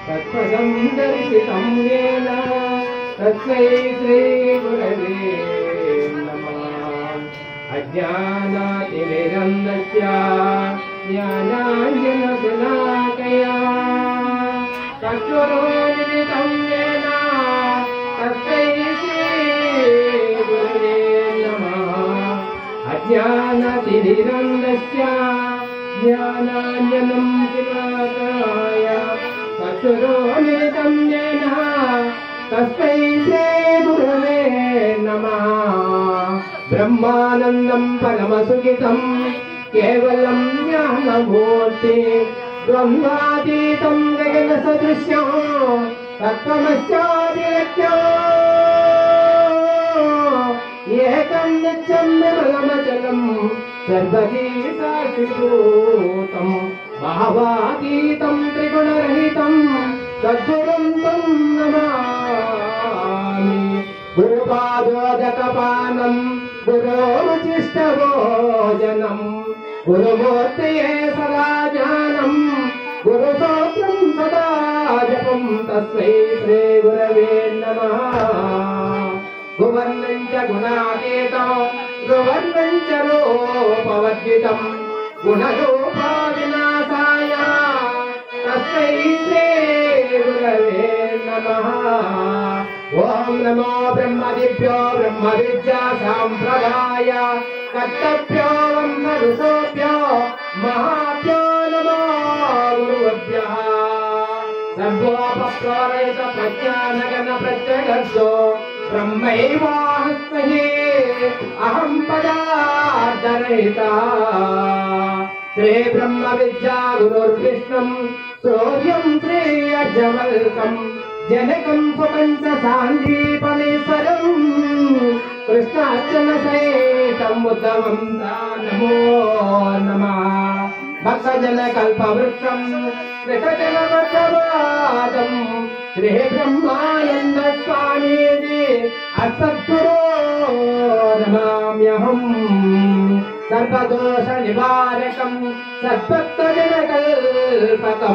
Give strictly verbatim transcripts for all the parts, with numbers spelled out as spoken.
तत्पदं दर्शितं येन तस्मै श्रीगुरवे नमः। अज्ञानातिमिरन्दस्य ज्ञानाञ्जनशलाकया चक्षुरुन्मिलितं येन तस्मै श्रीगुरवे नमः। अज्ञानातिमिरन्दस्य ज्ञानाञ्जनं शलाकया चक्षुरुन्मिलितं येन तस्मै श्रीगुरवे नमः। ब्रह्मानन्दं परमसुखितं केवलं ज्ञानमूर्ति द्वन्द्वातीतं गगनसदृश्यं तत्त्वमस्यादिलक्ष्यं एकं नित्यं निर्मलमचलं सर्वदी साक्षिभूतं भावातीतं त्रिगुणरहितं सद्गुरुं तं नमामि। गुरुपादोदकपानं गुरोरुचिष्टभोजनं गुरुमूर्तये सदा ज्ञानं गुरुसूत्रं सदा जपं तस्मै श्रीगुरवे नमः। गुवर्णं च गुणातीतं गुवर्णं च रूपवर्जितं गुणरूपाविनाशाय तस्मै श्रीगुरवे नमः। ओम नमो ब्रह्मदिभ्यो ब्रह्मविद्या संप्रदाय कर्तव्यो वंदरुषोभ्यो महाभ्यो नमो गुरुभ्यः। सर्वोपप्रारयत प्रज्ञानगण प्रत्यगर्षो ब्रह्मैवास्महे अहं पदार्थरहितः। श्री ब्रह्म विद्या गुरुर्विष्णुं सूर्यं श्री अजवल्कं जनकं स्वपञ्च सान्दीपमेश्वरं कृष्णार्चन सहितं उद्धवं नमो नमः। भक्तजन कल्पवृक्षं कृतजनवचवादं श्री ब्रह्मानन्द स्वामीजी अस्मद्गुरो नमाम्यहम्। सर्वदोष निवारकं सद्भक्तजनकल्पकं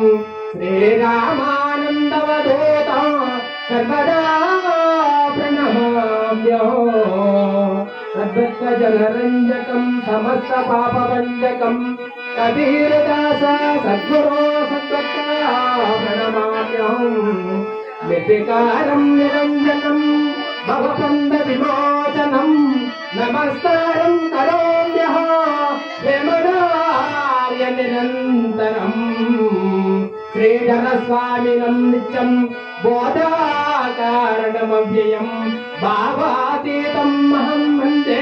श्रीरामानन्दवधूता सर्वदा प्रणमाम्यहो। सद्भक्तजनरञ्जकं समस्त पापभञ्जकं कबीरदास सद्गुरो सद्भक्ता प्रणमाम्यहम्। निर्विकारं निरञ्जनं भवबन्धविमोचनं नमस्कारं करोम्यहं प्रेमदार्य निरन्तरम्। श्रीधरस्वामिनं नित्यं बोधाकारणमव्ययं भावातीतम् अहं वन्दे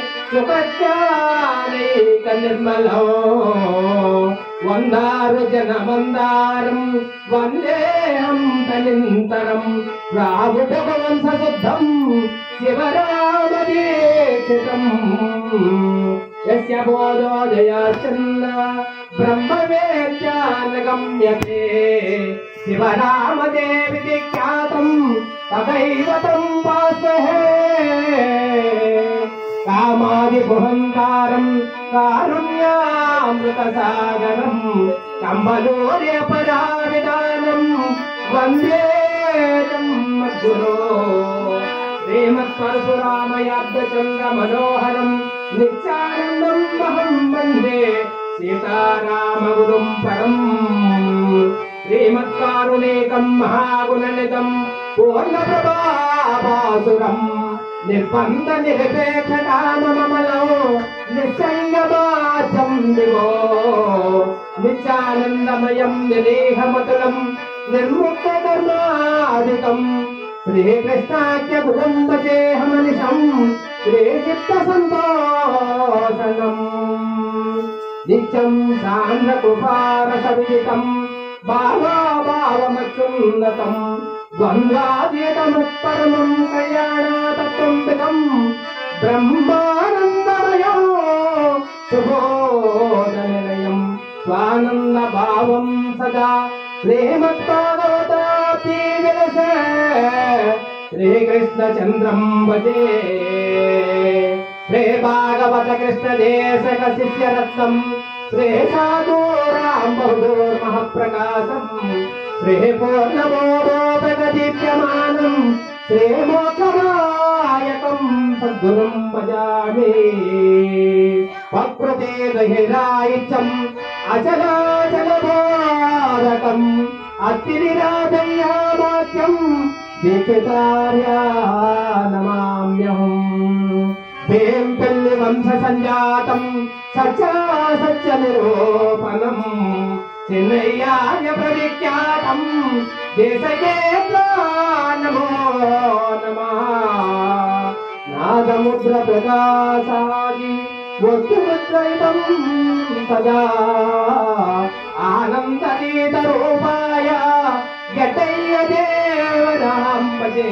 सुखज्ञानैकनिर्मलो। वन्दारुजनमन्दारं वन्देऽहं तनिन्तरं राहुभगवंशशुद्धं शिवरामदीक्षितम्। यस्य बोधोदयाचन्द्र ब्रह्मवेद्यानगम्यते शिवरामदेविति ख्यातं तथैव तं वास्महे। कामादिगुहङ्कारं कारुण्यामृतसागरं कम्बलोर्यपराविधानं वन्दे जन्मगुरो। श्रीमत्परशुरामयाब्दचन्द्रमनोहरं नित्यानन्दं अहं वन्दे सीतारामगुरुं परम्। श्रीमत्कारुणिकं महागुणनिधं पूर्णप्रभाभासुरं निर्बन्ध निरपेक्षकाममलो निस्सङ्गवाचं दिवो। नित्यानन्दमयं निरेहमतुलं निर्मुक्तकर्मादिकं श्रीकृष्णाख्य गुरुं भजेऽहमनिशं श्रीचित्तसन्तोषणम्। नित्यं सान्द्रकृपारसविदितं भावाभावमत्युन्नतं द्वन्द्वातीतमुत्परमं कल्याणातत्त्वं ब्रह्मानन्दमयो सुबोधनिलयं स्वानन्दभावं सदा श्रीमद्भागवतापि विलसे श्रीकृष्णचन्द्रं भजे। श्री भागवत कृष्ण देशक शिष्यरत्नं श्री साधु राम बहदूर महाप्रकाशं శ్రీపూర్ణమోదీప్యమానం శ్రీమోక్షదాయకం సద్గురుం భజామి. ప్రకృతే దహిరాయిత్యం అచలాచలబోధకం అత్తిరిరాజయ్యామాత్యం దీక్షితార్యా నమామ్యహం. వేంపల్లి వంశ సంజాతం సత్యా సత్య నిరూపణం చిన్నయ్యార్య ప్రవిఖ్యాతం దేశయేత్రా నమో నమః. నాదముద్ర ప్రకాశాది వస్తుముద్రైతం సదా ఆనందనీత రూపాయ గట్టయ్య దేవనాం భజే.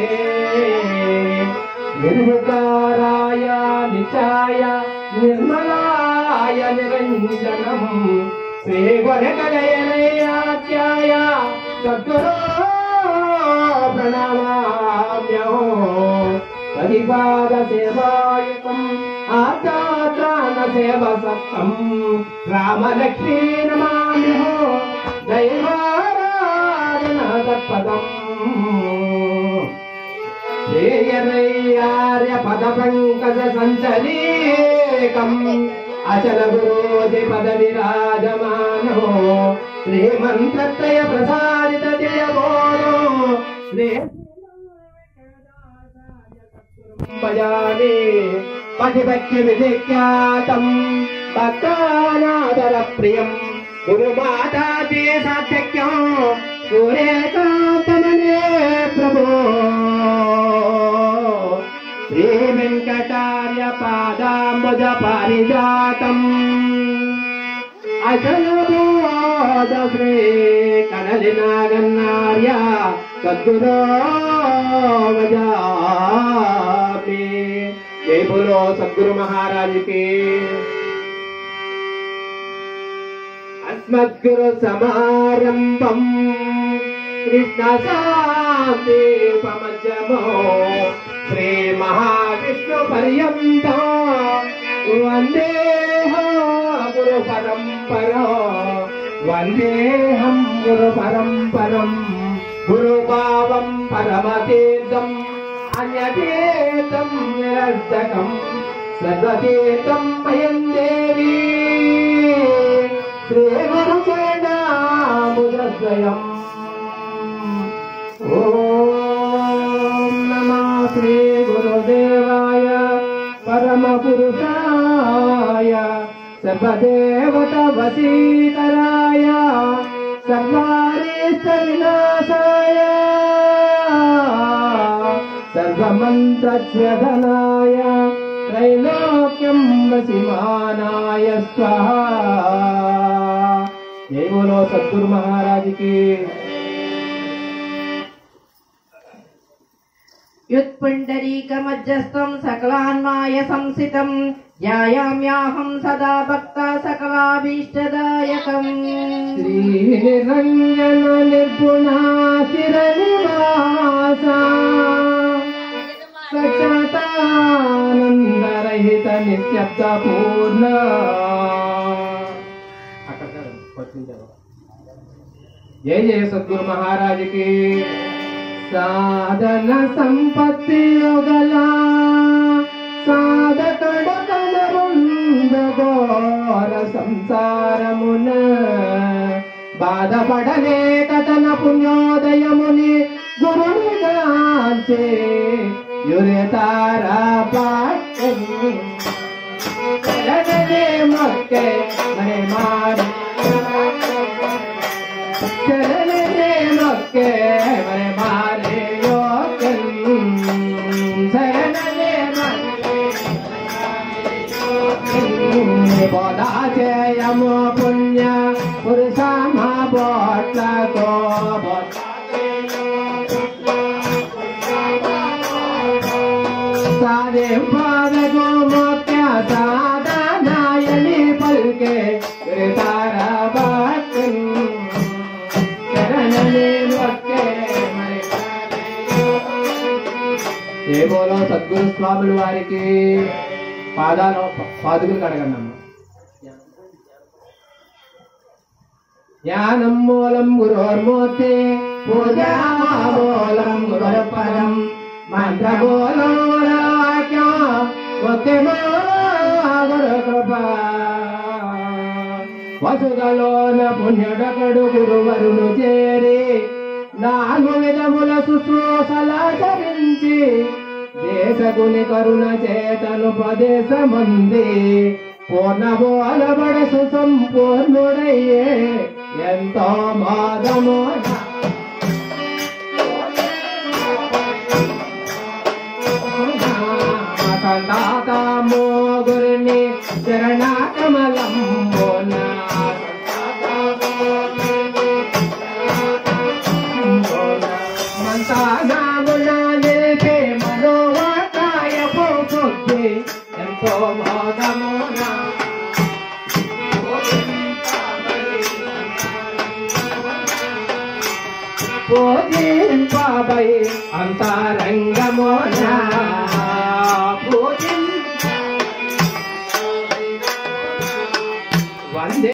నిర్వికారాయ నిచాయ నిర్మలాయ నిరంజనం శ్రీగొరకలయనయాఖ్యాయ సద్గురో ప్రణమామ్యహో. పరిపాద సేవాయుతం ఆచాత్రాన సేవ సత్తం రామలక్ష్మీ నమామ్యహో. దైవారాధన తత్పదం శ్రేయరయ్యార్య పద పంకజ సంచలీకం అచల గురోధి పద విరాజమానో శ్రీమంత్రత్రయ ప్రసాదిత జయబోధో శ్రీ భజామి. పతిభక్తి విధిఖ్యాతం భక్తానాదర ప్రియం గురుమాతా దేశాధ్యక్షం సూర్యకాంతమనే ప్రభో. శ్రీ వెంకటార్య పాదాంబుజ పారిజాతం అచలబోధ శ్రీ కడలి నాగన్నార్య సద్గురో భజామి. జై బోలో సద్గురు మహారాజ్ కి. అస్మద్గురు సమారంభం కృష్ణ శాంతి పమజమో శ్రీ మహావిష్ణు పర్యంతం వందేహం గురు పరంపరా. వందేహం గురు పరంపరం గురు భావం పరమతీర్థం అన్యతీర్థం నిరర్ధకం సర్వతీర్థం మయం దేవి. శ్రీ గురు చరణామృతద్వయం. ఓం నమః శ్రీ గురుదేవాయ పరమ పురుషాయ సర్వదేవత వశీకరాయ సర్వారిష్ట వినాశాయ సర్వమంత్రధ్యధనాయ त्रैलोक्यं वसिमानाय स्वाहा। जय बोलो सद्गुरु महाराज की। युत्पुण्डरीकमध्यस्थं सकलान्माय संसितं ध्यायाम्याहं सदा भक्ता सकलाभीष्टदायकम्। श्रीनिरञ्जन निर्गुणा चिरनिवासा सच्चिदानन्दरहित नित्यपूर्ण। जय जय सद्गुरु महाराज की। साधन संपत्ति योगला साधकड़कड़ घोर संसारमुन बाधपडने कथन पुण्योदयमुनि गुरुनिगांचे युरतारा पाटनी चलने मक्के मने मारे चलने मक्के मने मारे योगन चलने मक्के बोधा चयमो पुण्य पुरुषा मा बोटला को सारे पाद को मोक्या सादा नायनी पलके तारा बाटन चरणने मक्के मरे। ये बोलो सद्गुरु स्वामी वारी की पादालो पादुकुलु कड़गंడి। జ్ఞానం మూలం గురోర్మూర్తి పూజా మూలం గురుపదం మంత్రమూలం గురువాక్యం ముక్తి మూలం గురు కృప వసుగలోన పుణ్యుడకడు గురువరును చేరి నాలుగు విధముల శుశ్రూషలాచరించి దేశగుని కరుణ చేతను పదేశమంది పూర్ణబోలబడ సుసంపూర్ణుడయ్యే ఎంతో మాదము సంతాతమో గురిని చరణకమలంబోన మంతానామున నిలిపే మనోవాకాయ పోతుంది ఎంతో మాదమున పోజింపబై అంతరంగమున